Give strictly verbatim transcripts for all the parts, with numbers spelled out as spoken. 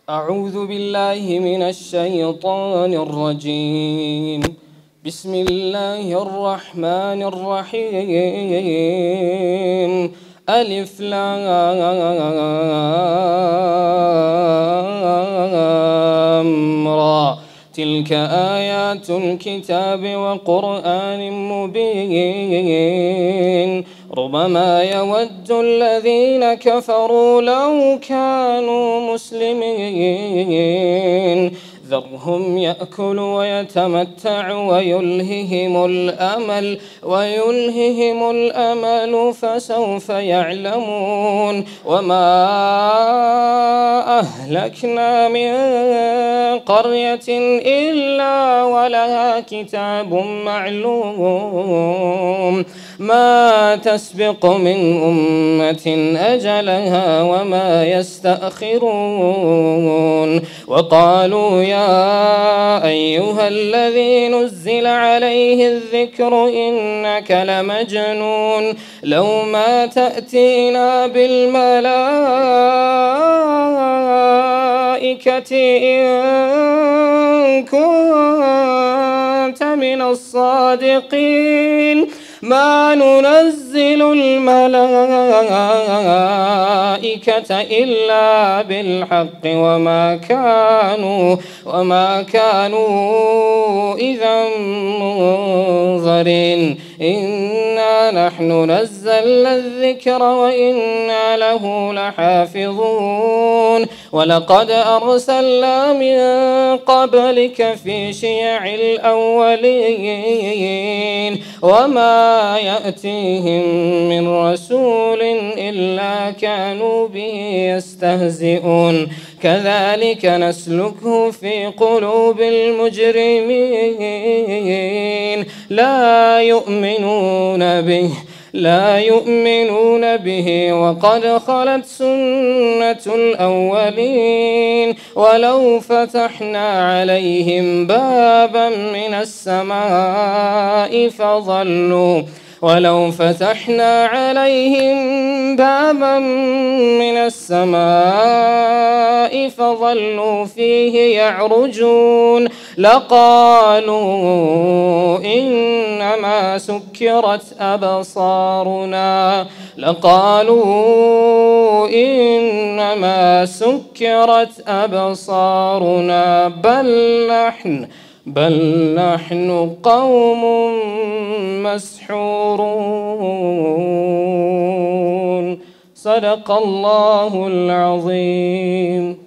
أعوذ بالله من الشيطان الرجيم بسم الله الرحمن الرحيم ألف لام را تلك آيات الكتاب وقرآن مبين ربما يود الذين كفروا لو كانوا مسلمين ذرهم يأكلوا ويتمتعوا ويلههم الأمل ويلههم الأمل فسوف يعلمون وما أهلكنا من قرية إلا ولها كتاب معلوم ما تسبق من أمة أجلها وما يستأخرون وقالوا يا أيها الذي نزل عليه الذكر إنك لمجنون لو ما تأتينا بالملائكة إن كنت من الصادقين ما ننزل الملائكة إلا بالحق وما كانوا وما كانوا إذا منظرين إنا نحن نزلنا الذكر وإنا له لحافظون ولقد أرسلنا من قبلك في شيع الأولين وما يأتيهم من رسول إلا كانوا به يستهزئون كذلك نسلكه في قلوب المجرمين لا يؤمنون به لا يؤمنون به وقد خلت سنة الأولين ولو فتحنا عليهم بابا من السماء فظلوا ولو فتحنا عليهم بابا من السماء فظلوا فيه يعرجون لقالوا إنما سكرت أبصارنا لقالوا إنما سكرت أبصارنا بل نحن بل نحن قوم مسحورون صدق الله العظيم.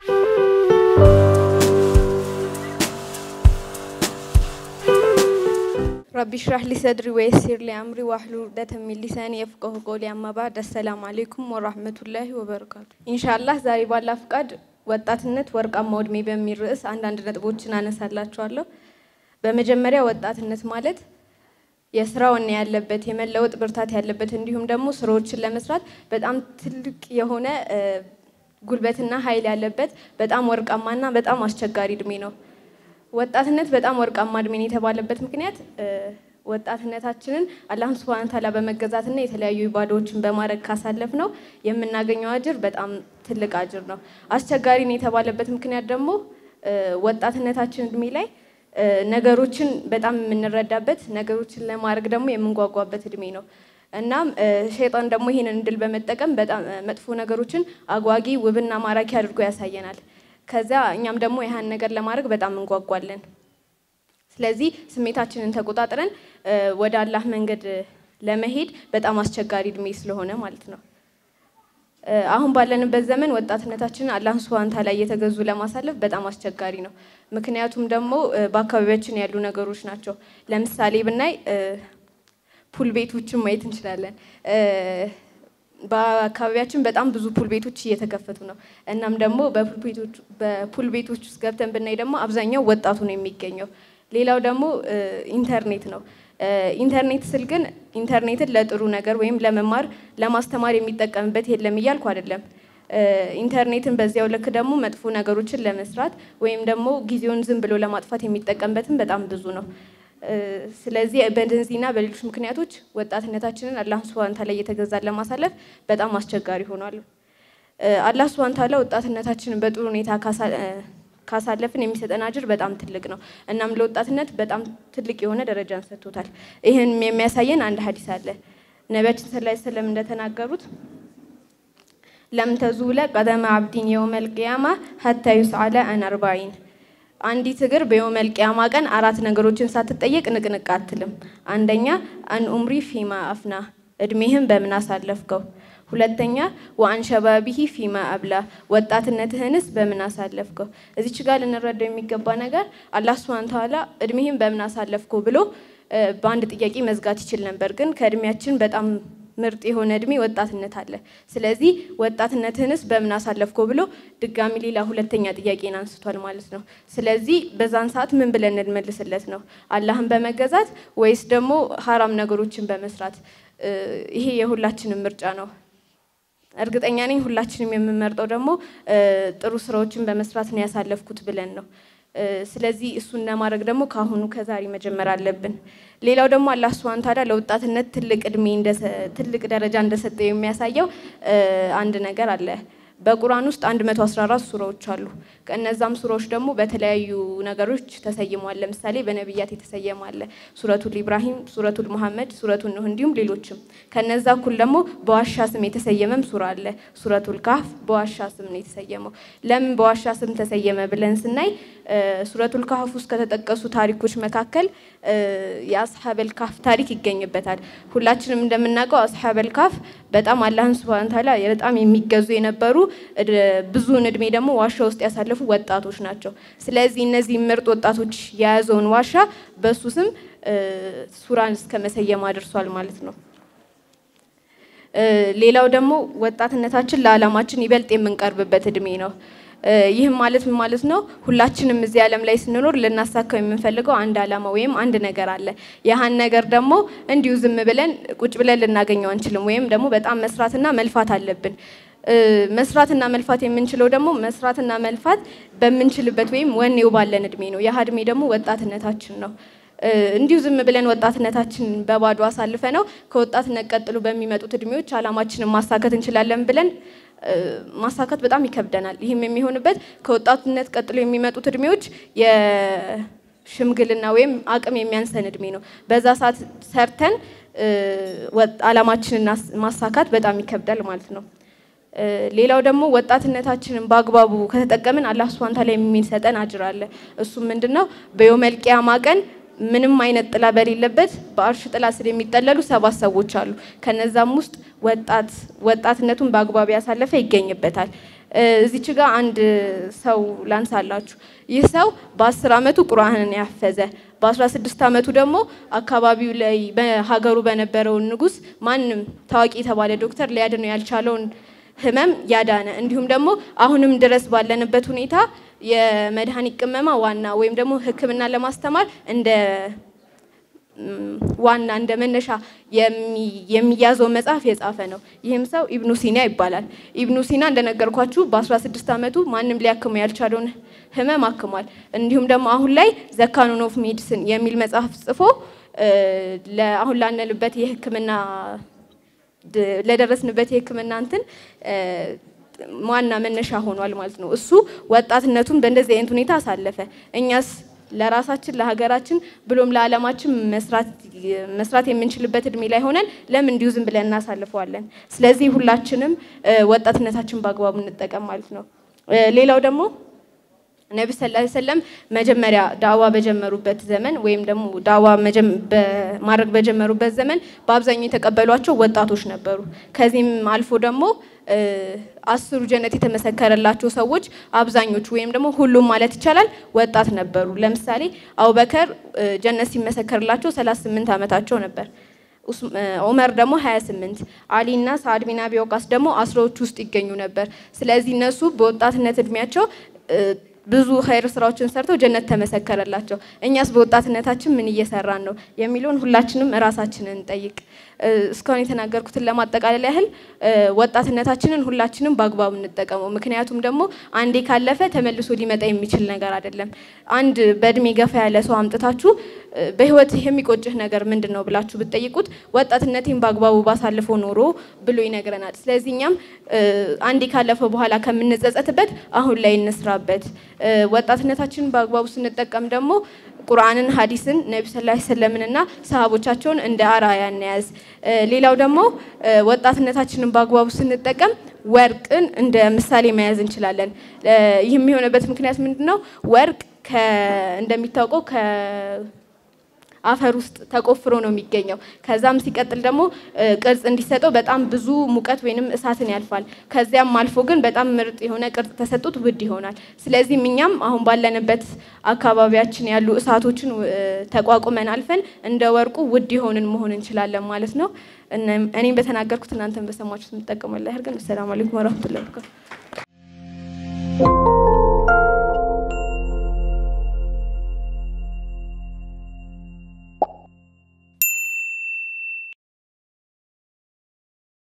ربي اشرح لي صدري ويسر لي أمري واحلل عقدة من لساني يفقهوا قولي أما بعد السلام عليكم ورحمة الله وبركاته. إن شاء الله ዛሬ ባላ ፍቃድ ወጣትነት ወርቃማ ዕድሜ በሚል ርዕስ አንዳንድ ነጥቦችን አነሳላችኋለሁ። በመጀመሪያ ወጣትነት ማለት የስራውን ያለበት የመለወጥ ብርታት ያለበት እንዲሁም ደግሞ ስራዎችን ለመስራት በጣም ትልቅ የሆነ ጉልበትና ኃይል ያለበት በጣም ወርቃማና በጣም አስቸጋሪ ዕድሜ ነው። ወጣትነት በጣም ወርቃማ ዕድሜ የተባለበት ምክንያት ወጣትነታችንን አላህ Subhanahu Ta'ala በመገዛትና የተለያዩ ኢባዳዎችን በማድረግ ካሳለፍ ነው የምናገኘው አጅር በጣም ትልቅ አጅር ነው። አስቸጋሪ ነው የተባለበት ምክንያት ደግሞ ወጣትነታችን ዕድሜ ላይ ነገሮችን በጣም የምንረዳበት ነገሮችን ለማድረግ ደግሞ የምንጓጓበት ዕድሜ ነው። እናም ሸይጣን ደግሞ ይሄንን እንድል በመጠቀም በጣም መጥፎ ነገሮችን አጓጊ ውብና ማራኪ አድርጎ ያሳየናል። ከዛ እኛም ደግሞ ይሄን ነገር ለማድረግ በጣም እንጓጓለን። ስለዚህ ስሜታችንን ተቆጣጥረን ወደ አላህ መንገድ ለመሄድ በጣም አስቸጋሪ ዕድሜ ስለሆነ ማለት ነው። አሁን ባለንበት ዘመን ወጣትነታችንን አላህ Subhanahu Ta'ala እየተገዙ ለማሳለፍ በጣም አስቸጋሪ ነው። ምክንያቱም ደግሞ በአካባቢያችን ያሉ ነገሮች ናቸው። ለምሳሌ ብናይ ፑል ቤቶችን ማየት እንችላለን። በአካባቢያችን በጣም ብዙ ፑል ቤቶች እየተከፈቱ ነው። እናም ደግሞ በፑል ቤቶች በፑል ቤቶች ውስጥ ገብተን ብናይ ደግሞ አብዛኛው ወጣቱ ነው የሚገኘው። ሌላው ደግሞ ኢንተርኔት ነው። ኢንተርኔት ስል ግን ኢንተርኔትን ለጥሩ ነገር ወይም ለመማር ለማስተማር የሚጠቀምበት የለም ይያልኩ አይደለም። ኢንተርኔትን በዚያው ልክ ደግሞ መጥፎ ነገሮችን ለመስራት ወይም ደግሞ ጊዜውን ዝም ብሎ ለማጥፋት የሚጠቀምበትም በጣም ብዙ ነው። ስለዚህ በእንደዚህና በሌሎች ምክንያቶች ወጣትነታችንን አላህ Subhanahu Ta'ala እየተገዛን ለማሳለፍ በጣም አስቸጋሪ ሆኗል። አላህ ሱብሃነሁ ወተዓላ ወጣትነታችንን በጥሩ ሁኔታ ካሳለፍን የሚሰጠን አጅር በጣም ትልቅ ነው። እናም ለወጣትነት በጣም ትልቅ የሆነ ደረጃን ሰጥቶታል። ይሄን የሚያሳየን አንድ ሐዲስ አለ። ነብያችን ሰለላሁ ዐለይሂ ወሰለም እንደተናገሩት ለም ተዙለ ቀደመ አብዲን የውመል ቂያማ ሐታ ይስአለ አን አርባዒን አንዲት እግር በየውመል ቂያማ ቀን አራት ነገሮችን ሳትጠየቅ ንቅንቅ አትልም። አንደኛ አን ኡምሪ ፊማ አፍና እድሜህን በምን አሳለፍከው። ሁለተኛ ወአን ሸባቢሂ ፊማ አብላ ወጣትነትህንስ በምን አሳለፍከው። እዚች ጋር ልንረዳው የሚገባ ነገር አላህ ሱብሃነሁ ወተዓላ እድሜህን በምን አሳለፍከው ብሎ በአንድ ጥያቄ መዝጋት ይችል ነበር። ግን ከእድሜያችን በጣም ምርጥ የሆነ እድሜ ወጣትነት አለ። ስለዚህ ወጣትነትህንስ በምን አሳለፍከው ብሎ ድጋሚ ሌላ ሁለተኛ ጥያቄን አንስቷል ማለት ነው። ስለዚህ በዛን ሰዓት ምን ብለን እንመልስለት ነው? አላህን በመገዛት ወይስ ደግሞ ሐራም ነገሮችን በመስራት? ይሄ የሁላችንም ምርጫ ነው። እርግጠኛ ነኝ ሁላችንም የምንመርጠው ደግሞ ጥሩ ስራዎችን በመስራት ነው ያሳለፍኩት ብለን ነው። ስለዚህ እሱን ለማድረግ ደግሞ ካሁኑ ከዛሬ መጀመር አለብን። ሌላው ደግሞ አላህ ሱብሃነሁ ወተዓላ ለወጣትነት ትልቅ እድሜ ትልቅ ደረጃ እንደሰጠው የሚያሳየው አንድ ነገር አለ። በቁርአን ውስጥ አንድ መቶ አስራ አራት ሱራዎች አሉ። ከነዛም ሱራዎች ደግሞ በተለያዩ ነገሮች ተሰይመዋል። ለምሳሌ በነብያት የተሰየመ አለ። ሱረቱል ኢብራሂም፣ ሱረቱል መሐመድ፣ ሱረቱል ኑህ እንዲሁም ሌሎችም። ከነዛ እኩል ደግሞ በዋሻ ስም የተሰየመም ሱራ አለ። ሱረቱል ካህፍ በዋሻ ስም ነው የተሰየመው። ለምን በዋሻ ስም ተሰየመ ብለን ስናይ ሱረቱል ካህፍ ውስጥ ከተጠቀሱ ታሪኮች መካከል የአስሐበል ካህፍ ታሪክ ይገኝበታል። ሁላችንም እንደምናውቀው አስሐበል ካህፍ በጣም አላህን ሱብሃነሁ ወተዓላ በጣም የሚገዙ የነበሩ ብዙውን እድሜ ደግሞ ዋሻ ውስጥ ያሳለፉ ወጣቶች ናቸው። ስለዚህ እነዚህ ምርጥ ወጣቶች የያዘውን ዋሻ በሱ ስም ሱራን እስከ መሰየም አድርሷል ማለት ነው። ሌላው ደግሞ ወጣትነታችን ለዓላማችን ይበልጥ የምንቀርብበት እድሜ ነው። ይህም ማለት ምን ማለት ነው? ሁላችንም እዚህ ዓለም ላይ ስንኖር ልናሳካው የምንፈልገው አንድ ዓላማ ወይም አንድ ነገር አለ። ያሃን ነገር ደግሞ እንዲሁ ዝም ብለን ቁጭ ብለን ልናገኘው አንችልም። ወይም ደግሞ በጣም መስራትና መልፋት አለብን። መስራትና መልፋት የምንችለው ደግሞ መስራትና መልፋት በምንችልበት ወይም ወኔው ባለን እድሜ ነው። ያ እድሜ ደግሞ ወጣትነታችን ነው። እንዲሁ ዝም ብለን ወጣትነታችን በባዶ አሳልፈ ነው ከወጣትነት ቀጥሎ በሚመጡት እድሜዎች ዓላማችንን ማሳካት እንችላለን ብለን ማሳካት በጣም ይከብደናል። ይህም የሚሆንበት ከወጣትነት ቀጥሎ የሚመጡት እድሜዎች የሽምግልና ወይም አቅም የሚያንሰን እድሜ ነው። በዛ ሰዓት ሰርተን ዓላማችንን ማሳካት በጣም ይከብዳል ማለት ነው። ሌላው ደግሞ ወጣትነታችንን በአግባቡ ከተጠቀምን አላህ ሱብሃነሁ ወተዓላ የሚሰጠን አጅር አለ። እሱም ምንድነው? በየውመል ቂያማ ቀን ምንም አይነት ጥላ በሌለበት በአርሽ ጥላ ስር የሚጠለሉ ሰባት ሰዎች አሉ። ከነዛም ውስጥ ወጣት ወጣትነቱን በአግባቡ ያሳለፈ ይገኝበታል። እዚች ጋር አንድ ሰው ላንሳላችሁ። ይህ ሰው በአስር አመቱ ቁርአንን ያፈዘ፣ በአስራ ስድስት አመቱ ደግሞ አካባቢው ላይ በሀገሩ በነበረው ንጉስ ማንም ታዋቂ የተባለ ዶክተር ሊያድነው ያልቻለውን ህመም ያዳነ፣ እንዲሁም ደግሞ አሁንም ድረስ ባለንበት ሁኔታ የመድኃኒት ቅመማ ዋና ወይም ደግሞ ሕክምና ለማስተማር እንደ ዋና እንደ መነሻ የሚያዘው መጽሐፍ የጻፈ ነው። ይህም ሰው ኢብኑ ሲና ይባላል። ኢብኑ ሲና እንደነገርኳችሁ በአስራ ስድስት አመቱ ማንም ሊያክመው ያልቻለውን ህመም አክሟል። እንዲሁም ደግሞ አሁን ላይ ዘ ካኖን ኦፍ ሜዲሲን የሚል መጽሐፍ ጽፎ ለአሁን ላነልበት የሕክምና ለደረስንበት የሕክምና እንትን ዋና መነሻ ሆኗል ማለት ነው። እሱ ወጣትነቱን በእንደዚህ አይነት ሁኔታ አሳለፈ። እኛስ ለራሳችን ለሀገራችን ብሎም ለዓለማችን መስራት መስራት የምንችልበት እድሜ ላይ ሆነን ለምን እንዲሁ ዝም ብለን እናሳልፈዋለን? ስለዚህ ሁላችንም ወጣትነታችን በአግባቡ እንጠቀም ማለት ነው። ሌላው ደግሞ ነብዩ ሰለላሁ ዐለይሂ ወሰለም መጀመሪያ ዳዋ በጀመሩበት ዘመን ወይም ደግሞ ዳዋ ማድረግ በጀመሩበት ዘመን በአብዛኛው የተቀበሏቸው ወጣቶች ነበሩ። ከዚህም አልፎ ደግሞ አስሩ ጀነት የተመሰከረላቸው ሰዎች አብዛኞቹ ወይም ደግሞ ሁሉም ማለት ይቻላል ወጣት ነበሩ። ለምሳሌ አቡበከር ጀነት ሲመሰከርላቸው ሰላሳ ስምንት አመታቸው ነበር። ዑመር ደግሞ ሀያ ስምንት፣ አሊና ሳዕድ ቢን አቢ ወቃስ ደግሞ አስራዎች ውስጥ ይገኙ ነበር። ስለዚህ እነሱ በወጣትነት እድሜያቸው ብዙ ኸይር ስራዎችን ሰርተው ጀነት ተመሰከረላቸው። እኛስ በወጣትነታችን ምን እየሰራን ነው የሚለውን ሁላችንም ራሳችንን እንጠይቅ። እስካሁን የተናገርኩትን ለማጠቃለል ያህል ወጣትነታችንን ሁላችንም በአግባቡ እንጠቀመው። ምክንያቱም ደግሞ አንዴ ካለፈ ተመልሶ ሊመጣ የሚችል ነገር አይደለም። አንድ በእድሜ ገፋ ያለ ሰው አምጥታችሁ በህይወት የሚቆጭህ ነገር ምንድነው ብላችሁ ብትጠይቁት ወጣትነቴን በአግባቡ ባሳልፈው ኖሮ ብሎ ይነግረናል። ስለዚህ እኛም አንዴ ካለፈ በኋላ ከምንጸጸትበት አሁን ላይ እንስራበት። ወጣትነታችንን በአግባቡ ስንጠቀም ደግሞ ቁርአንን ሐዲስን ነብዩ ሰለላሁ ዐለይሂ ወሰለምንና ሰሃቦቻቸውን እንደ አርአያ እንያዝ። ሌላው ደግሞ ወጣትነታችንን በአግባቡ ስንጠቀም ወርቅን እንደ ምሳሌ መያዝ እንችላለን። ይህም የሆነበት ምክንያት ምንድነው? ወርቅ እንደሚታወቀው ከ አፈር ውስጥ ተቆፍሮ ነው የሚገኘው። ከዛም ሲቀጥል ደግሞ ቅርጽ እንዲሰጠው በጣም ብዙ ሙቀት ወይንም እሳትን ያልፋል። ከዚያም አልፎ ግን በጣም ምርጥ የሆነ ቅርጽ ተሰጥቶት ውድ ይሆናል። ስለዚህ እኛም አሁን ባለንበት አካባቢያችን ያሉ እሳቶችን ተቋቁመን አልፈን እንደ ወርቁ ውድ የሆንን መሆን እንችላለን ማለት ነው። እኔም በተናገርኩት እናንተም በሰማችሁት እንጠቀማለን። ሰላም አለይኩም ወራህመቱላሂ ወበረካቱ።